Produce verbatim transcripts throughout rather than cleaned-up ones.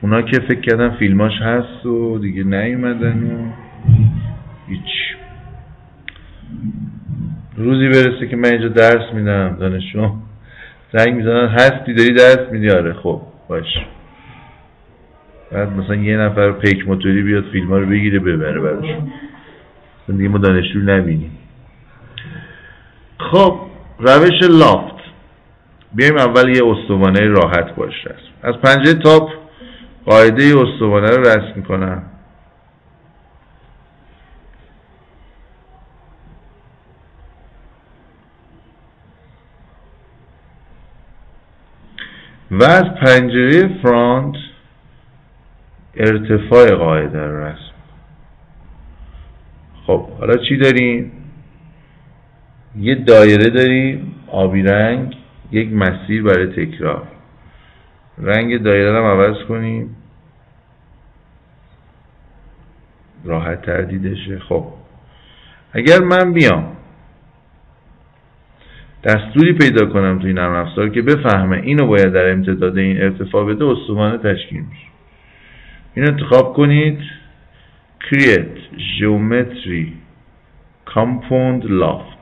اونا که فکر کردن فیلماش هست و دیگه نیومدن و هیچ. روزی برسه که من اینجا درس میدم، دانشجو زنگ میزنن هستی داری درس میدی؟ آره. خب باش. بعد مثلا یه نفر پیک موتوری بیاد فیلم ها رو بگیره ببره براشون، دیگه ما دانشجو نبینیم. خب روش لافت، بیایم اول یه استوانه راحت باشه. از پنجره تاپ قاعده استوانه رو رسم میکنم. و از پنجره فرانت ارتفاع قاعده رو رسم. خب حالا چی داریم؟ یه دایره داریم آبی رنگ، یک مسیر برای تکرار. رنگ دایره رو عوض کنیم راحت تر دیده شه. خب اگر من بیام دستوری پیدا کنم توی نرم افزار که بفهمه اینو باید در امتداد این ارتفاع بده، استوانه تشکیل میشه. اینو انتخاب کنید Create Geometry Compound Loft.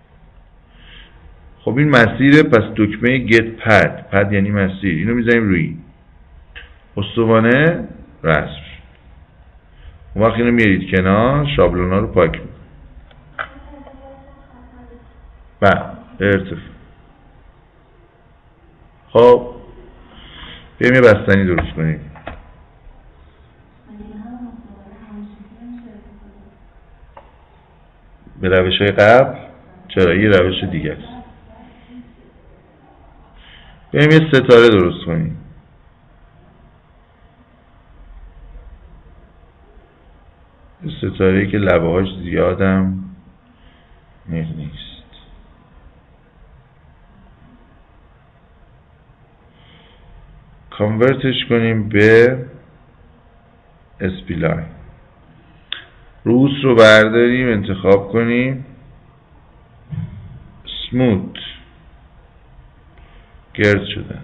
خب این مسیره، پس دکمه Get Pad، پد یعنی مسیر، اینو میزنیم روی استوانه رسم. اون وقت اینو میارید کنار، شابلونا رو پاک میکنید. بعد ارتفاع. خب بیایم یه بستنی درست کنیم. به روش های قبل؟ چرا؟ یه روش دیگه است. بیایم یه ستاره درست کنیم. یه ستاره‌ای که لبه هاش زیادم نیست. کانورتش کنیم به اسپیلاین. روس رو برداریم انتخاب کنیم سموت، گرد شده.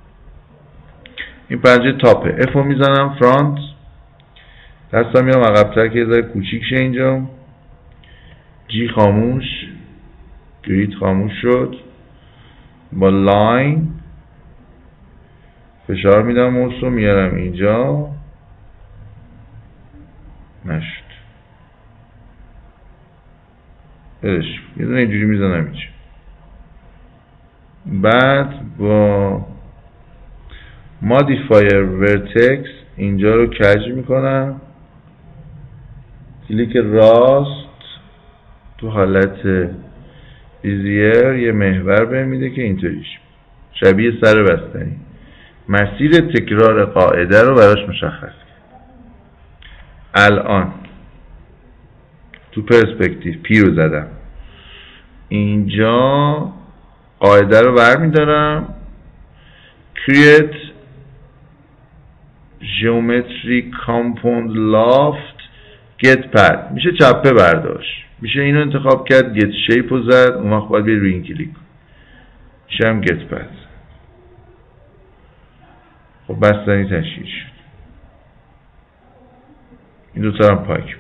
این پنجه تاپه. اف رو میزنم فرانت، دستم میام عقب‌تر که یه ذره کوچیک شه. اینجا جی خاموش، گرید خاموش شد. با لاین فشار میدم موس رو میارم اینجا، نشد. بدش یه دونه اینجوری میزنم اینجا. بعد با مادیفایر ورتکس اینجا رو کج میکنم، کلیک راست تو حالت بیزیر یه محور بهم میده که اینطوریش شبیه سر بستنی. مسیر تکرار قاعده رو براش مشخص کرد. الان تو پرسپکتیو پی رو زدم، اینجا قاعده رو برمیدارم Create Geometry Compound Loft Get Pad، میشه چپه برداشت، میشه اینو انتخاب کرد Get Shape رو زد، اون وقت باید بیر روی این کلیک میشه هم Get Pad. خب بستنی تشکیل شد. این دوتا هم پاک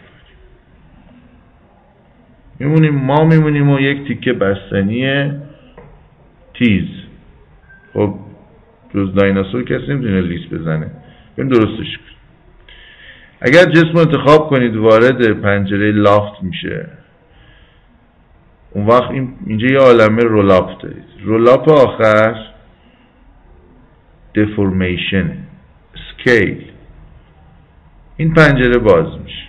میمونیم. ما میمونیم و یک تیکه بستنی تیز. خب جز دایناسور کسی نمیتونه لیست بزنه، بریم درستش کنیم. اگر جسم رو انتخاب کنید وارد پنجره لافت میشه، اون وقت این اینجا یه عالمه رولاپ دارید. رولاپ آخر دفورمیشن، اسکیل. این پنجره باز میشه.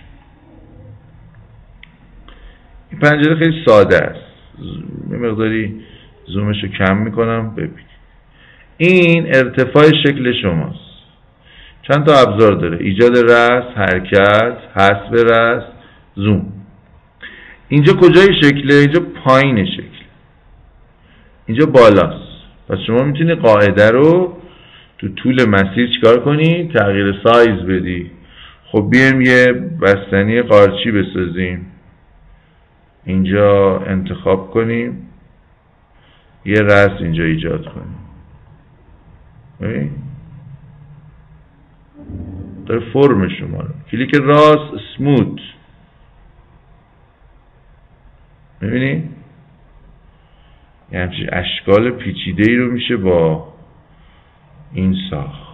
این پنجره خیلی ساده است. یه مقداری زومش رو کم میکنم ببینید. این ارتفاع شکل شماست. چند تا ابزار داره: ایجاد رأس، حرکت، حذف رأس، زوم. اینجا کجای شکله؟ اینجا پایین شکل، اینجا بالاست. پس شما میتونی قاعده رو تو طول مسیر چیکار کنی؟ تغییر سایز بدی. خب بیایم یه بستنی قارچی بسازیم. اینجا انتخاب کنیم، یه رأس اینجا ایجاد کنیم. ببین داره فرم شما رو. کلیک راست اسموت، میبینی؟ یه همچین اشکال پیچیده ای رو میشه با این ساخت.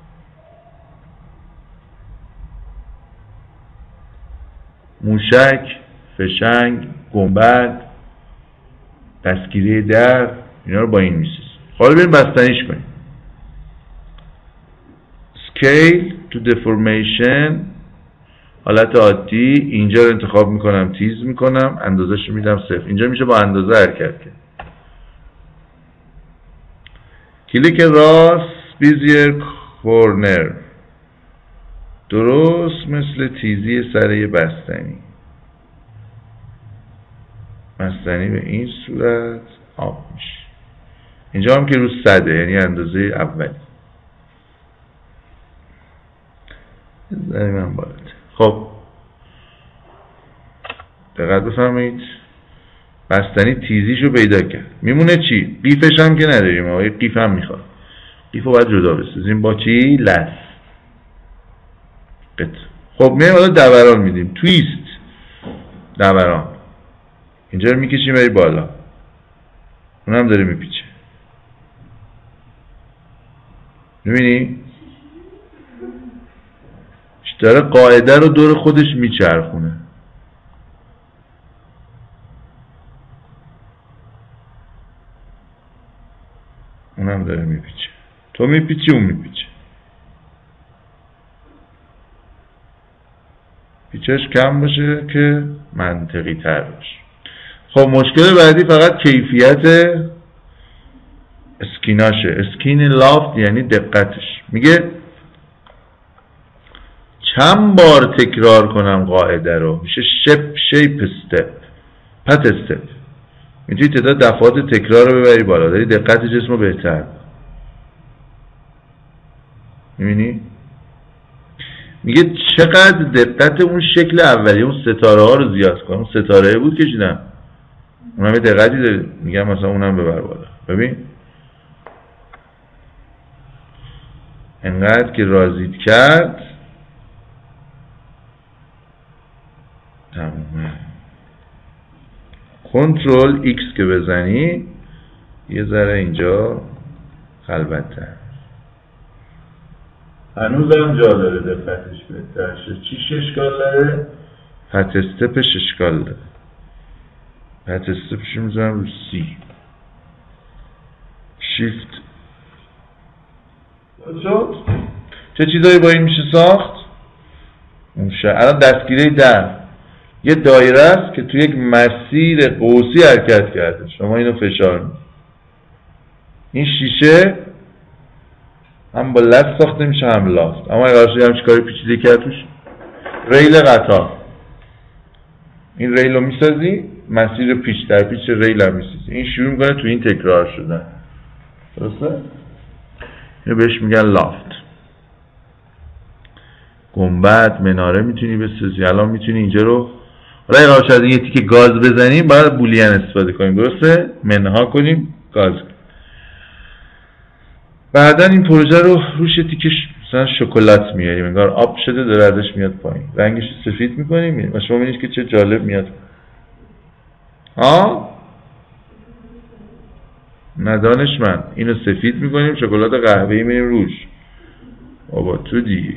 موشک، فشنگ، گنبد، دستگیره در، اینا رو با این میسازیم. حالا بریم بستنیش کنیم. Scale to deformation، حالت عادی. اینجا رو انتخاب میکنم، تیز میکنم، اندازش رو میدم صفر. اینجا میشه با اندازه حرکت کرد. کلیک راست بیزیر کورنر، درست مثل تیزی سر یه بستنی. بستنی به این صورت آب میشه. اینجا هم که رو صده، یعنی اندازه اولی. بذاریم من بالات. خب دقت بفرمایید، بستنی تیزیشو پیدا کرد. میمونه چی؟ قیفش هم که نداریم، آقای قیف هم میخواد. قیفو باید جدا بسازیم با چی؟ لس. قط. خب میایم حالا دوران میدیم، تویست، دوران. اینجا رو میکشیم بری بالا، اونم داره میپیچه. میبینی؟ داره قاعده رو دور خودش میچرخونه. اونم داره میپیچه. تو میپیچی، اون میپیچه. پیچش کم باشه که منطقی تر باشه. خب مشکل بعدی فقط کیفیت اسکیناشه. اسکین لافت یعنی دقتش. میگه چند بار تکرار کنم قاعده رو. میشه شپ شیپ استپ پت استپ. میتونی تعداد دفعات تکرار رو ببری بالا، داری دقت جسم رو بهتر. میبینی؟ میگه چقدر دقت اون شکل اولی، اون ستاره ها رو زیاد کن. اون ستاره بود کشیدم، اونم یه دقتی داره. میگم مثلا اونم ببر بالا. ببین انقدر که راضیت کرد تمومه. کنترل ایکس که بزنی یه ذره اینجا خلوت‌تر. هنوزم جا داره دقتش بهتر شه. چیش اشکال داره؟ پت استپش اشکال داره. پت استپش رو میزنم رو سی، شیفت شد. چه چیزایی با این میشه ساخت؟ الان دستگیره در یه دایره است که توی یک مسیر قوسی حرکت کرده. شما اینو فشار میدید، این شیشه هم با لست ساخته میشه هم لاست. اما اگه قرار هم چی کاری پیچیده کرد توش؟ ریل قطار. این ریل رو میسازی، مسیر پیچ در پیچ ریل هم میسازی. این شروع میکنه تو این تکرار شدن. درسته؟ اینو بهش میگن لافت. گنبد، مناره میتونی بسازی. الان میتونی اینجا رو، حالا اگه قرار یه تیکه گاز بزنیم باید بولین استفاده کنیم. درسته؟ منها کنیم، گاز کنیم. بعدا این پروژه رو روش تیکه مثلا شکلات میاریم، انگار آب شده داره ازش میاد پایین. رنگش رو سفید میکنیم و شما میبینید که چه جالب میاد. ها؟ ندانشمند. اینو سفید میکنیم، شکلات قهوه‌ای میاریم روش. بابا تو دیگه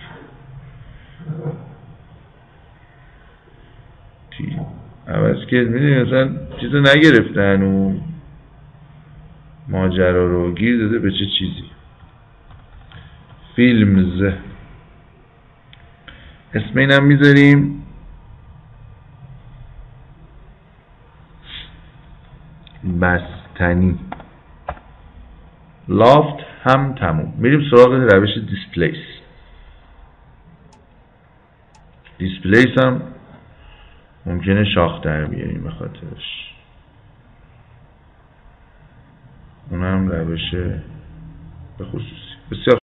عوض که میدونی مثلا چیزو نگرفتن و ماجرا رو گیر داده به چه چیزی. فیلمز اسم اینم میذاریم بستنی. لافت هم تموم. میریم سراغ روش دیسپلیس. دیسپلیس هم ممکنه شاخ در بیاریم به خاطرش. اونم روش به خصوصی بسیار